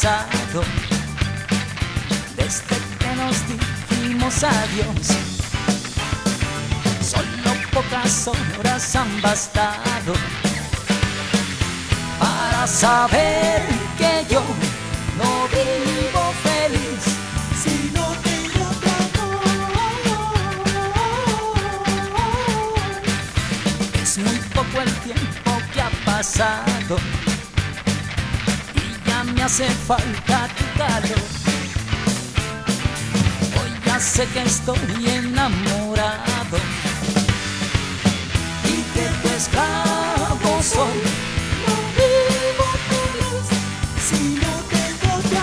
pasado, desde que nos dijimos adiós. Solo pocas horas han bastado para saber que yo no vivo feliz si no tengo tu amor. Es muy poco el tiempo que ha pasado y ya me hace falta tu calor. Hoy ya sé que estoy enamorado y que tu esclavo soy. No vivo feliz si no tengo tu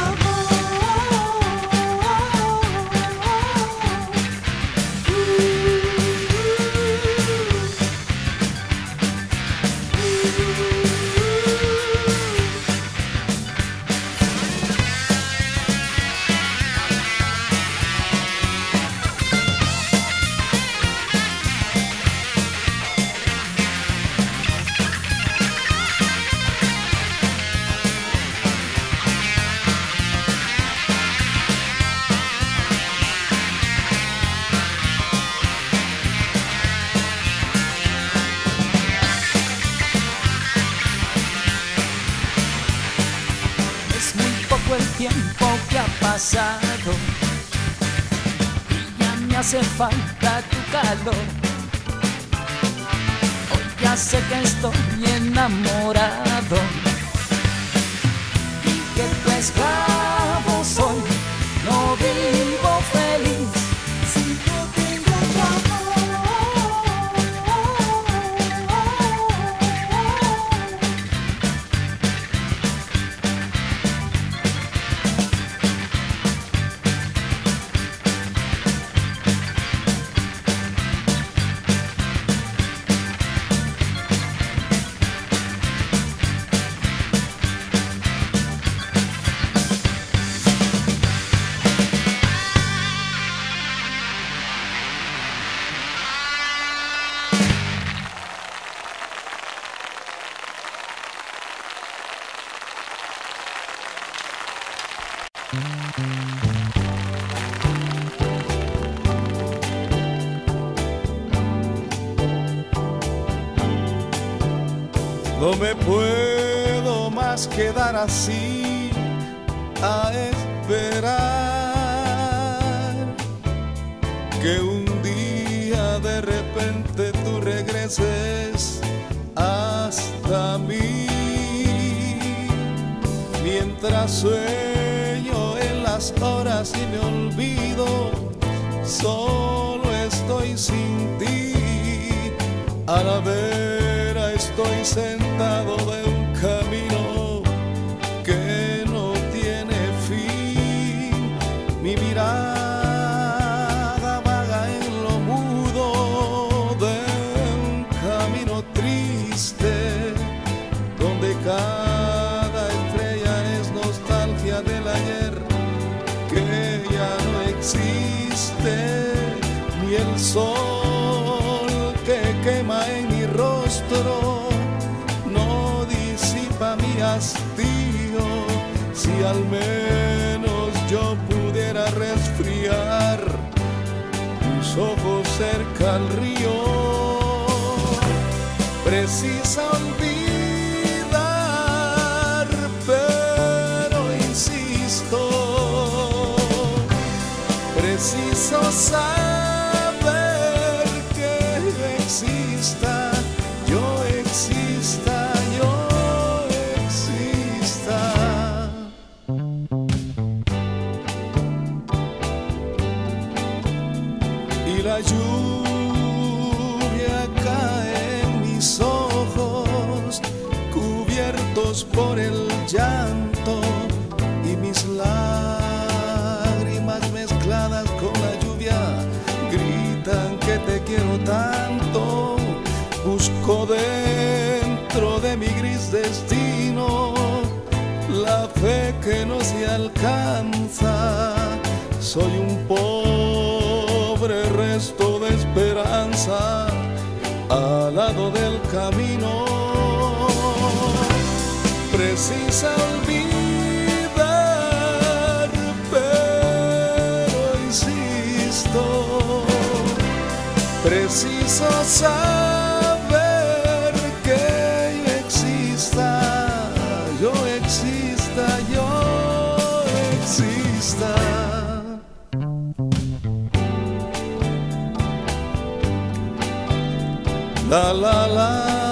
el tiempo que ha pasado y ya me hace falta tu calor. Hoy ya sé que estoy enamorado y que tu esclavo soy. No vivo feliz si no tengo tu amor. No me puedo más quedar así a esperar que un día de repente tú regreses hasta mí. Mientras sueño en las horas y me olvido, solo estoy sin ti. A la vera estoy sentado de un camino que no tiene fin. Mi mirada vaga en lo mudo de un camino triste, donde cada estrella es nostalgia del ayer que ya no existe. Ni el sol que quema en mi rostro no disipa mi hastío. Si al menos yo pudiera resfriar tus ojos cerca al río. Precisa olvidar, pero insisto, preciso saber que exista, yo exista, yo exista. Y la lluvia cae en mis ojos, cubiertos por el llanto, y mis lágrimas mezcladas con la lluvia gritan que te quiero tanto. Busco dentro de mi gris destino la fe que no se alcanza. Soy un pobre resto de esperanza al lado del camino. Precisa olvidar, existo. Preciso saber que yo exista, yo exista, yo exista. La la la.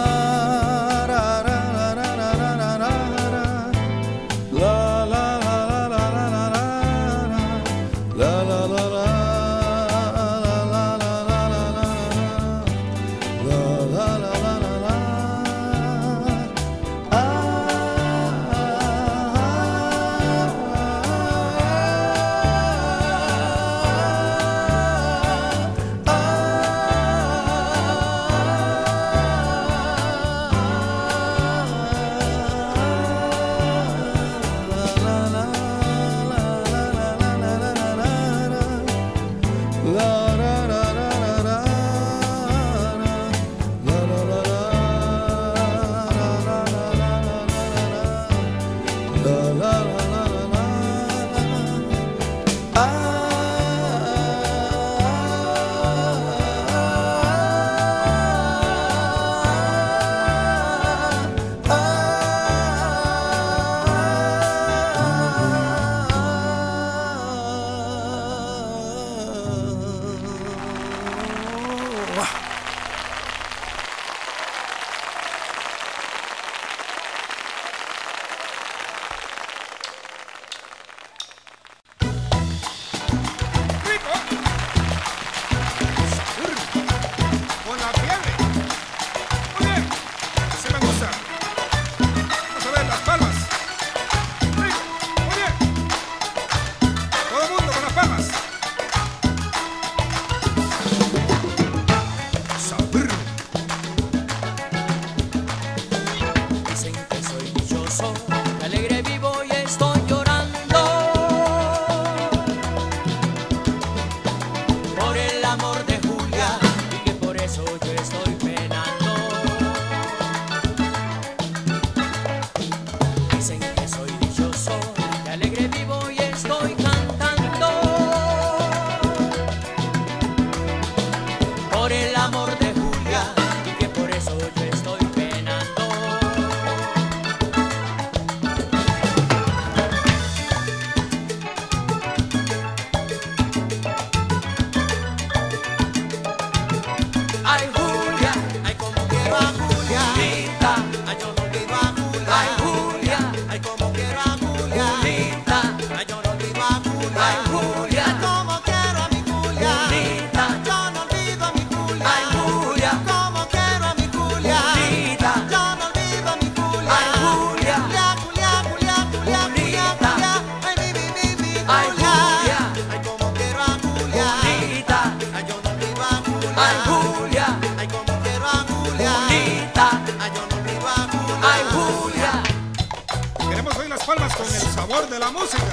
De la música.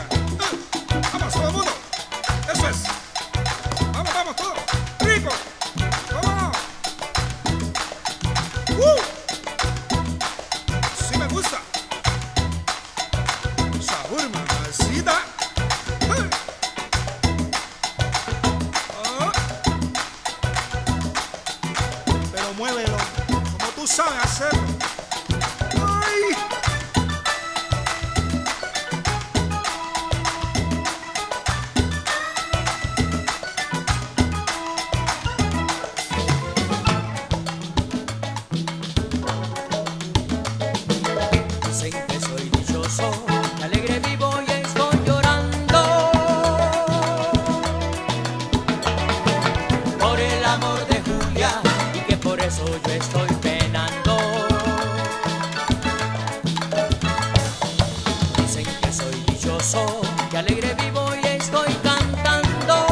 Vamos, todo el mundo. Eso es. Vamos, vamos, todos. Rico. Vamos. Sí me gusta. Sabor, mamacita. Pero muévelo como tú sabes hacerlo. Yo estoy penando. Dicen que soy dichoso, que alegre vivo y estoy cantando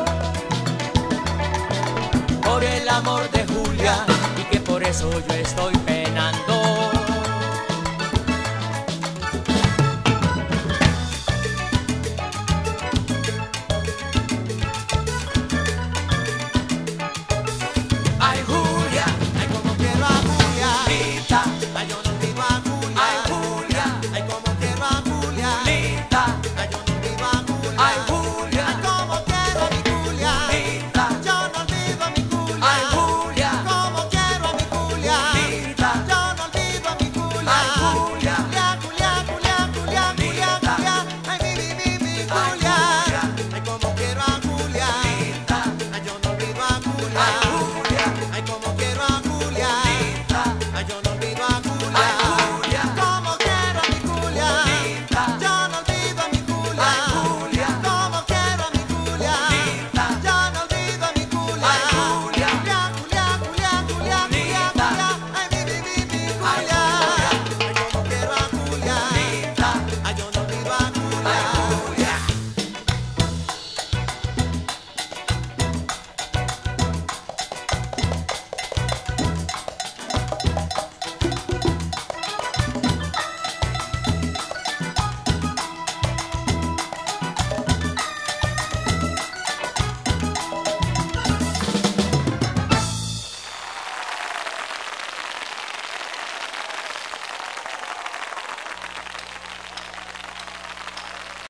por el amor de Julia y que por eso yo estoy